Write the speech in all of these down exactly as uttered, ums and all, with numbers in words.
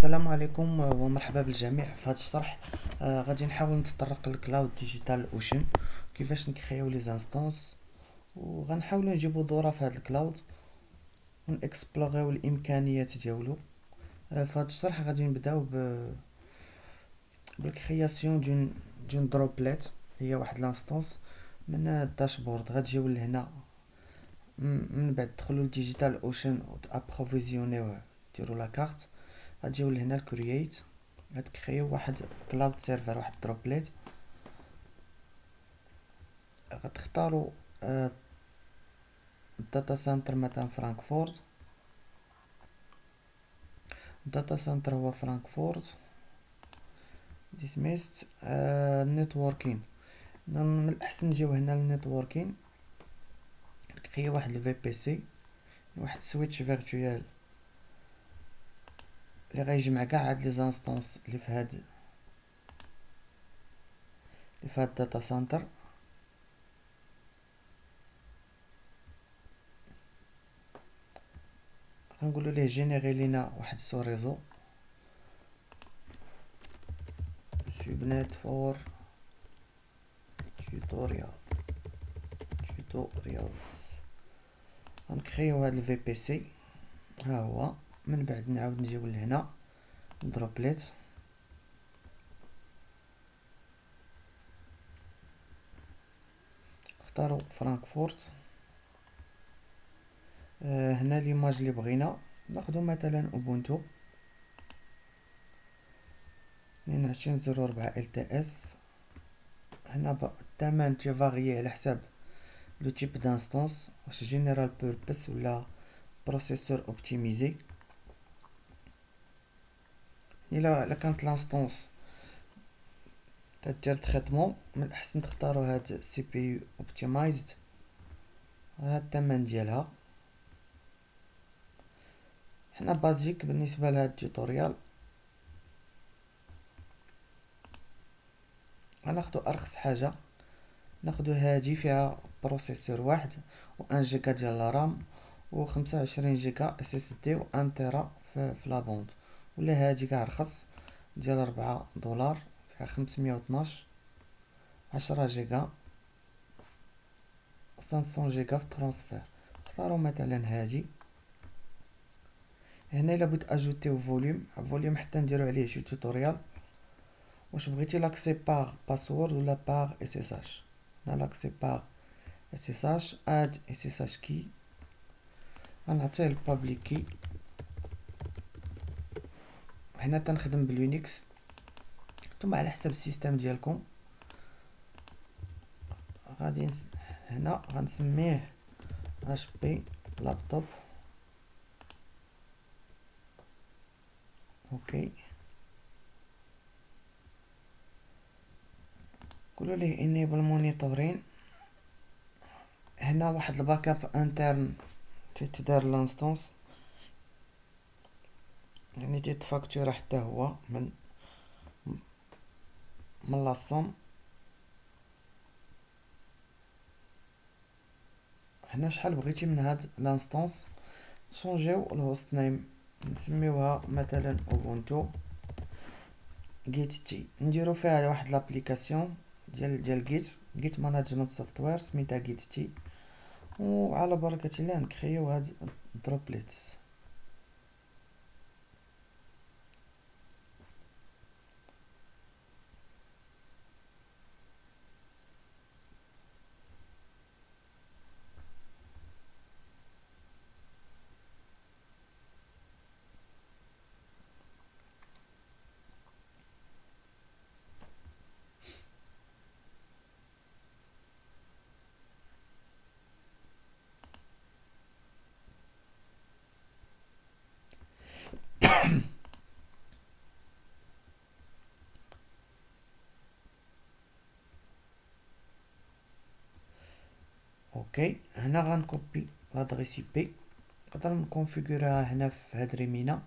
السلام عليكم ومرحبا بالجميع. في هذا الشرح آه غادي نحاول نتطرق للكلاود ديجيتال اوشن، كيفاش نكريو لي زانستونس، وغنحاولوا نجيبوا دوره في هذا الكلاود ونكسبلوغيو الامكانيات ديالو. آه في هذا الشرح غادي نبداو ب بالكرياسيون دون دون دروبليت، هي واحد لانستونس من الداشبورد. غتجيو لهنا من بعد تدخلوا لديجيتال اوشن وتابروفيزيونيو، ديروا لا كارت، غتجيو لهنا الكرييت، غتكريو واحد كلاود سيرفر، واحد دروبليت. غتختاروا الداتا سنتر مثلا فرانكفورت، الداتا سنتر هو فرانكفورت. ديسميست نيتوركين، من الاحسن نجيو هنا للنيتوركين، نكريو واحد الفي بي سي، واحد سويتش فيرتوال اللي غيجمع كاع هاد لي زانستونس اللي في هاد اللي في هاد الداتا سنتر. غنقولوا ليه جينيري لينا واحد سو ريزو سوبنيت فور توتوريال توتوريالز. غنكريو هاد الفي بي سي، ها هو. من بعد نعاود نجيو لهنا دروبليت، اختاروا فرانكفورت. آه هنا ليماج اللي بغينا ناخدو مثلا اوبونتو اثنين وعشرين صفر أربعة ال تي اس. هنا الثمن تيفاغيي على حساب لو تيب دانستونس، واش جينيرال بيربس ولا بروسيسور اوبتيميزي. الا الا كانت لانستونس تدير تريتمون، من الاحسن تختاروا هاد سي بي يو اوبتيمايزد. هاد الثمن ديالها. حنا بازيك بالنسبه لهاد التوتوريال غناخدو ارخص حاجه، ناخدو هادي فيها بروسيسور واحد و واحد جيجا ديال رام و خمسة وعشرين جيجا اس اس دي و واحد تيرا في, في لابوند. ولا هادي كاع رخص ديال ربعة دولار، فيها خمسمية وطناش، عشرة جيجا، خمسمية جيجا في ترانسفير. اختاروا مثلا هادي. هنا الا بغيت اجوتيو فوليوم فوليوم حتى نديرو عليه شي توتوريال، واش بغيتي لاكسي باغ باسورد ولا باغ اس اس اش. هنا لاكسي باغ اس اس اش، اد اس اس اش كي، غنعطيه البابليك كي. هنا تنخدم باليونكس، نتوما على حسب السيستم ديالكم. غادي نس... هنا غنسميه اش بي لابتوب. اوكي، قولوا ليه انيبل مونيتورين. هنا واحد الباك اب انترن تتدار لانستونس، يعني تيتفاكتورا حتى هو من من لاصوم. هنا شحال بغيتي من هاد لانستونس. نشونجيو الهوست نيم، نسميوها مثلا اوبونتو جيت تي. نديرو فيها واحد لابليكاسيون ديال ديال جيت جيت ماناجمنت سوفتوير سميتها جيت تي. وعلى بركة الله نكريو هاد دروبليتس. اوكي، هنا غنكوبي لادريس اي بي، نقدر نكونفيغوريها هنا في هاد ريمينا.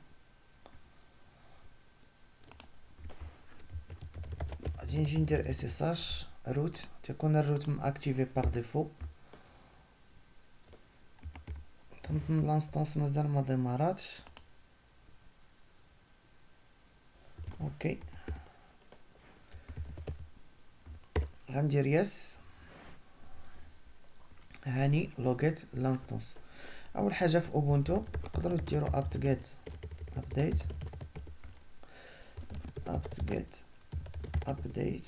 غادي نجي ندير اس اس اش روت، تيكون الروت ماكتيفي باغ ديفو. تنظن لانستونس مازال ما ديماراتش. اوكي غندير يس. هاني لوغيت لانستونس. اول حاجه في اوبونتو تقدروا ديروا apt get update apt get update.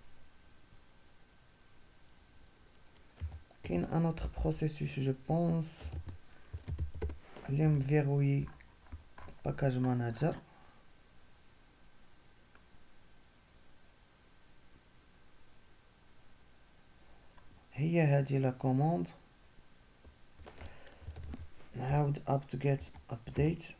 كاين ان اوتر بروسيسوس جو بونس اللي مفيروي باكاج ماناجر. هي هذه لا كوموند. نعاود apt get update.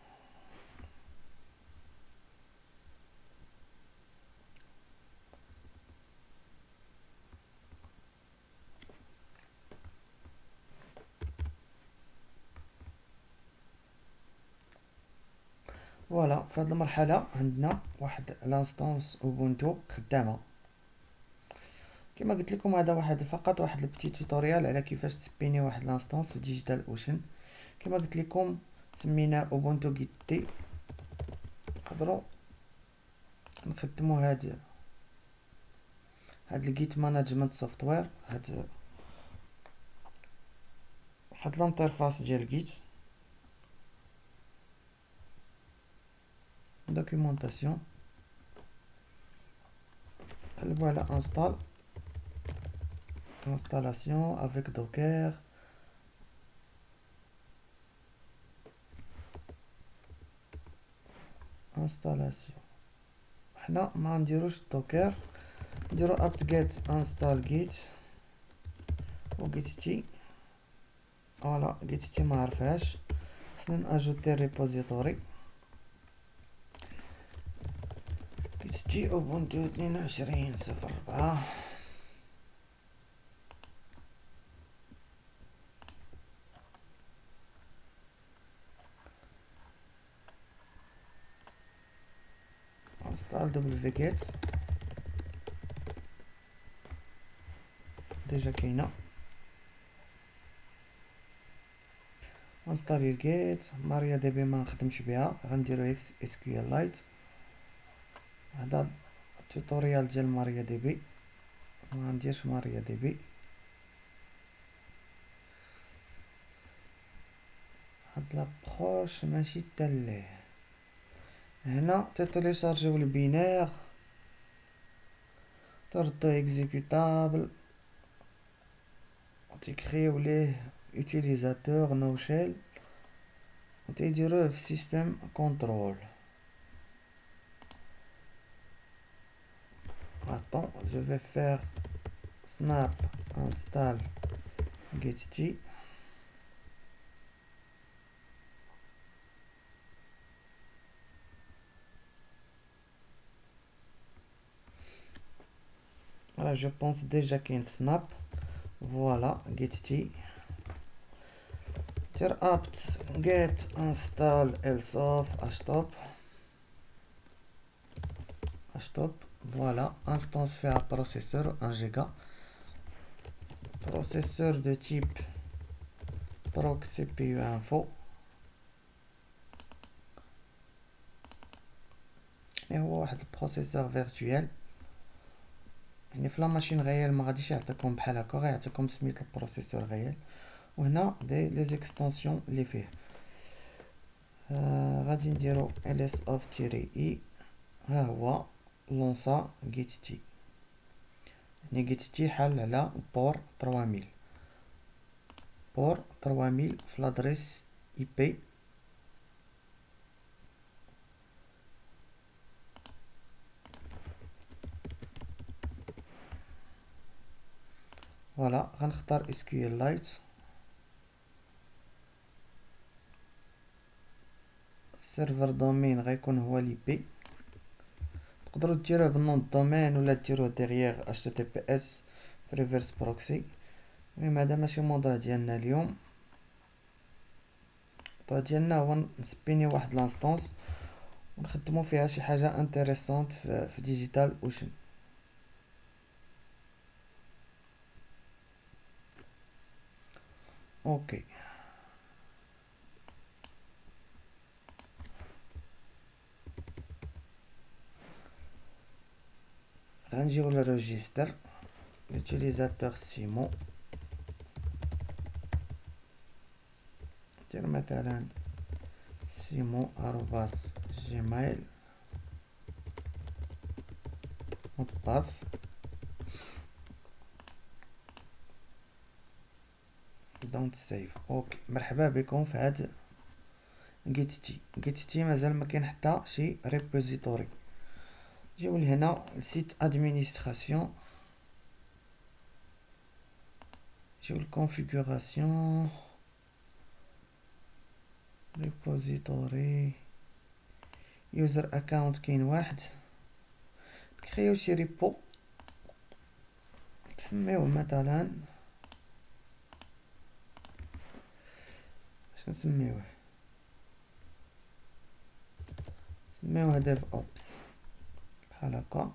فوالا في هذه المرحله عندنا واحد لانستونس اوبونتو خدامه. كما قلت لكم هذا واحد فقط واحد البتي توتوريال على كيفاش تسبيني واحد لانستونس في ديجيتال اوشن. كما قلت لكم سمينا اوبونتو جيت تي. نقدروا نخدموا هاد هاد الجيت مانجمنت سوفتوير. هاد هاد الانترفاس ديال جيت دوكيومونطاسيون. قلبوا على انستال installation avec docker. installation حنا ما نديروش دوكر نديرو apt get install git و git t. فوالا git t ما عرفهاش خصنا ناجوتي الريبوزيتوري git t ubuntu اثنين وعشرين صفر أربعة. install wget ديجا كاينه. انستالي الجيت. ماريا دي بي ما نخدمش بها غنديرو اكس اس كيو ال لايت. هذا التوتوريال ديال ماريا دي بي ما نديرش ماريا دي بي. هاد لابروش ماشي تاليه. هنا تيتيليشارجيو البينير تردو اكزيكوتابل تيكريو ليه utilisateur no shell و تيديروه في سيستم كنترول. attends je vais faire snap install get t. Voilà, je pense déjà qu'il y a une snap. Voilà, get t. Dir apt get install elseof htop htop. Voilà, instance fait un processeur un giga. Processeur de type proc C P U info. Et هو واحد البروسيسور فيرتوال يعني في لا ماشين غيال ما غاديش يعطيكم بحال هكا غيعطيكم سميت البروسيسور غيال. وهنا دي لي زيكستونسيون اللي فيه. آه غادي نديرو lsof تيري اي. ها هو لونسا جيت تي يعني جيت تي حال على بور ثلاث مية بور ثلاث مية في لادريس اي بي. فوالا غنختار اس كيو ال لايت. السيرفر دومين غيكون هو لي بي. تقدروا ديروه بالنون الدومين ولا ديروه ديغيير اتش تي تي بي اس في ريفرس بروكسي. المهم هذا ماشي موضوع ديالنا اليوم. الموضوع ديالنا هو نسبيني واحد لانستونس ونخدمو فيها شي حاجه انتريسونت في, في ديجيتال اوشن. اوكي غنجيو للريجستر لوتيليزاتور سيمو، ندير مثلا سيمو آروباس جيميل مود باس. دونت سيف. اوكي، مرحبا بكم في هاد جيتتي. جيتتي مازال ما كاين حتى شي ريبوزيتوري. جيو لهنا لسيت ادمينستراسيون، جيو الكونفيغوراسيون ريبوزيتوري يوزر اكاونت كاين واحد. كريو شي ريبو نسميوه مثلا، اش نسميوه؟ نسميوه ديف اوبس بحال هكا.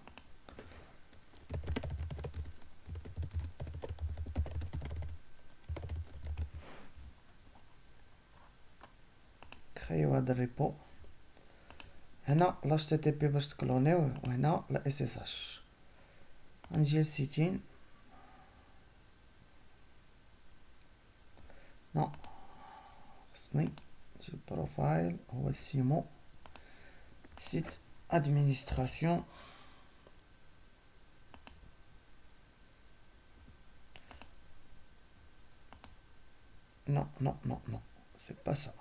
كريو هذا الريبو. هنا لاش تي تي بي باش تكلونيوه، وهنا لا اس اس اش. غنجي للسيتين، نو خصني نجي البروفايل هو سيمو سيت ادمينستراسيون. نو نو نو نو سي با سا.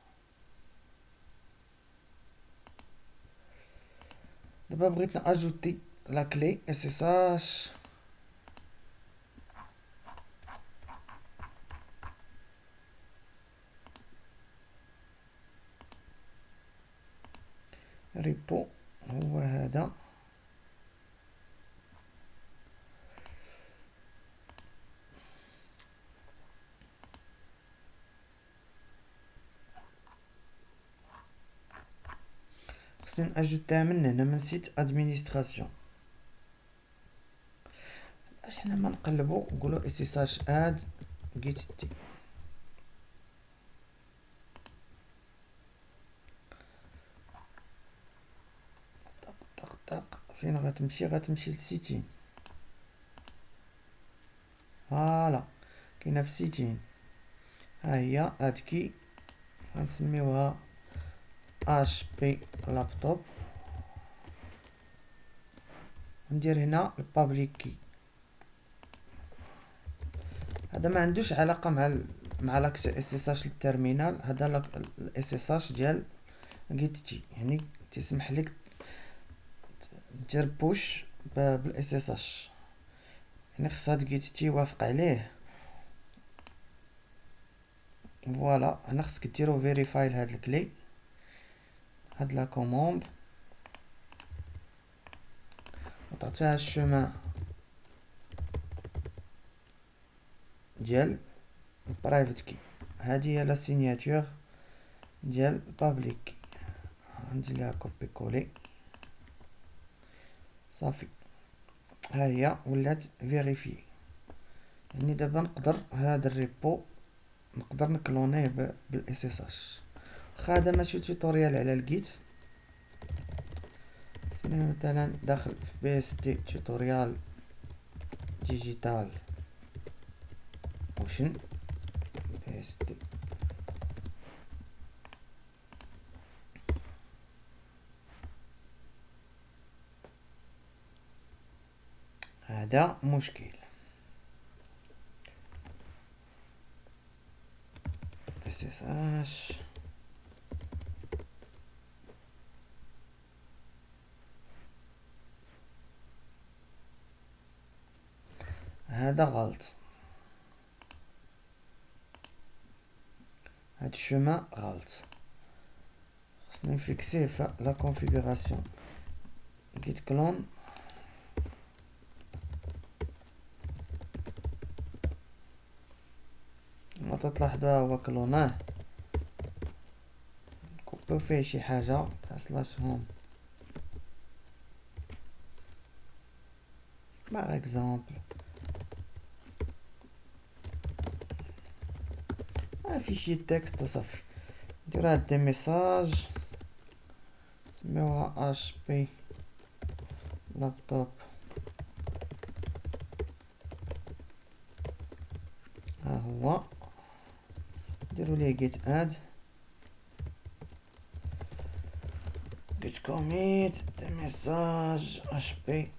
دابا بغيت ناجوتي لا كلي اس اس اش. ريبو هو هذا، خصني ناجوتيها من هنا من سيت ادمينستراسيون. اش حنا ما نقلبو نقولو اس اس اش اد جيت تي. طق طق طق، فين غتمشي؟ غتمشي للسيتين. فوالا كاينه في السيتين. ها هي هاد كي غنسميوها اش بي لابتوب. ندير هنا البابليك كي. هذا ما عندوش علاقه مع ال... مع لاكس اس اس اش للتيرمينال. هذا الاس اس اش ديال جيت تي، يعني تسمح لك دير بوش بالاس اس اش، يعني خص هاد جيت تي يوافق عليه. فوالا هنا خصك ديرو فيريفاي لهاد الكلي، هاد لا كوموند، وتعطيها الشومان ديال البرايفت كي. هادي هي لا سيناتور ديال البابليك كي. ندير ليها كوبي كولي صافي. ها هي ولات فيريفي. يعني دابا نقدر هذا الريبو نقدر نكلونيه بالاس اس اش. واخا هذا ماشي توتوريال على الجيت، سميه مثلا داخل في بي اس دي توتوريال ديجيتال موشن بي اس دي. هذا مشكل. اس اس اش هذا غلط، هاد الشومان غلط. خصني نفيكسيه في لا كونفيغوراسيون جيت كلون. ما تلاحظوها هو كلوناه، نكوبيو فيه شي حاجه تاع سلاش هوم باغ اكزومبل. ها فيشي تكست وصافي. نديرو هاد دي ميساج نسميوها اش بي لابتوب هو نديرو ليه جيت اد جيت كوميت دي ميساج اش بي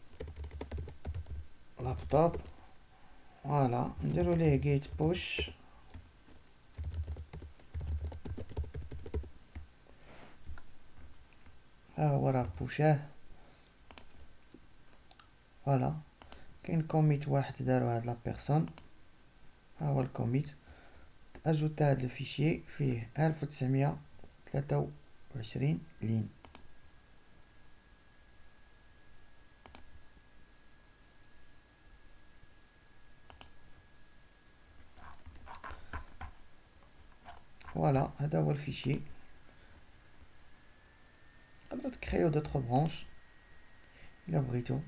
لابتوب. فوالا نديرو ليه جيت بوش ها هو راه بوشاه. فوالا كاين كوميت واحد دارو هاد لا بيرسون، ها هو الكوميت اجوتا هاد الفيشي فيه ألف وتسعمية وثلاثة وعشرين لين. فوالا هذا هو الفيشي. تقدروا تكريو دوطخ برونش الا بغيتو.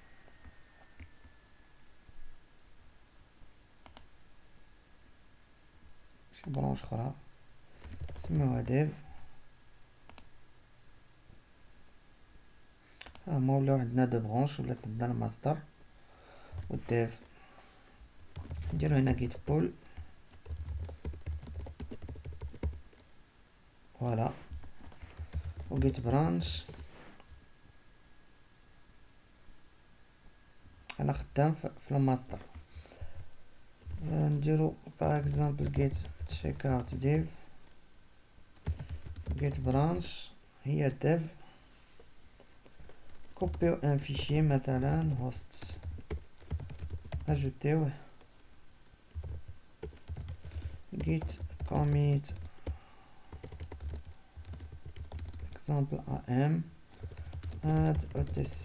شي برونش اخرى نسميوها ديف. ها هما ولاو عندنا دو برونش، ولات عندنا الماستر والديف. نديرو هنا جيت بول. فوالا وجيت برانش. انا خدام في الماستر. نديرو باغ اكزامبل جيت تشيك اوت ديف جيت برانش هي ديف. كوبيو ان فيشي مثلا هوست اجوتيوه git commit example am add otc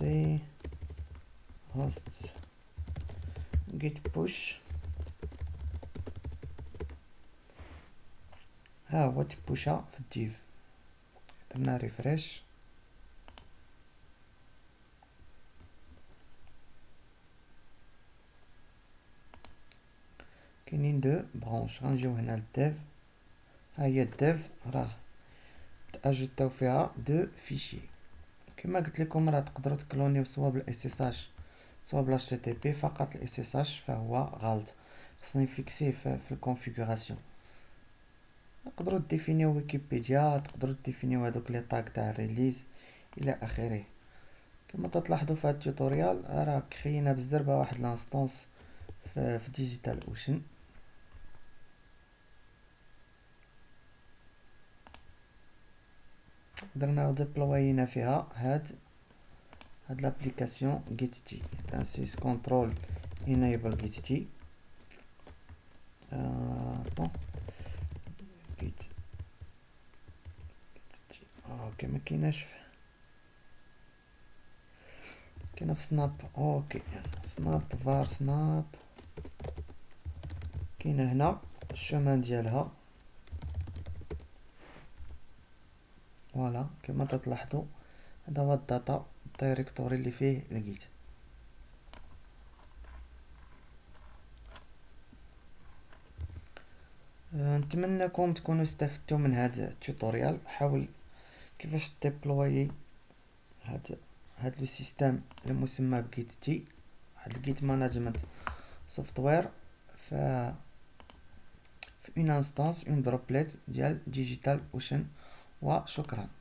hosts git push. ها هو تبوشا في الديف. درنا ريفريش. كاينين دو برونش. غنجيو هنا للديف. ها هي الديف راه تاجوتاو فيها دو فيشي. كما قلت لكم راه تقدروا تكلونيو سوا بالاس اس اش سوا بلا اتش تي بي. فقط الاس اس اش فهو غلط، خصني فيكسيه في, في الكونفيغوراسيون. تقدروا ديفينيو ويكيبيديا، تقدروا ديفينيو هذوك لي طاغ تاع الريليز الى اخره. كما تلاحظوا في هذا التوتوريال راه كرينا بزربه واحد لانستونس في, في ديجيتال اوشن. درنا ديبلوينا فيها هاد هاد لابليكاسيون جيت تي. تنسيس كنترول انيبل جيت تي. بون جيت تي اوكي ما كايناش كاينه في سناب. اوكي سناب فار سناب كاينه هنا الشومان ديالها. فوالا كما تلاحظوا هذا هو الداتا الدايركتوري اللي فيه الجيت. أه نتمنىكم تكونوا استفدتوا من هذا التوتوريال. حاول كيفاش ديبلوي هاد هاد لو سيستيم المسمى بجيت تي، هاد الجيت مانجمنت سوفتوير ف في اون انستانس اون دروبليت ديال ديجيتال اوشن. وشكرا.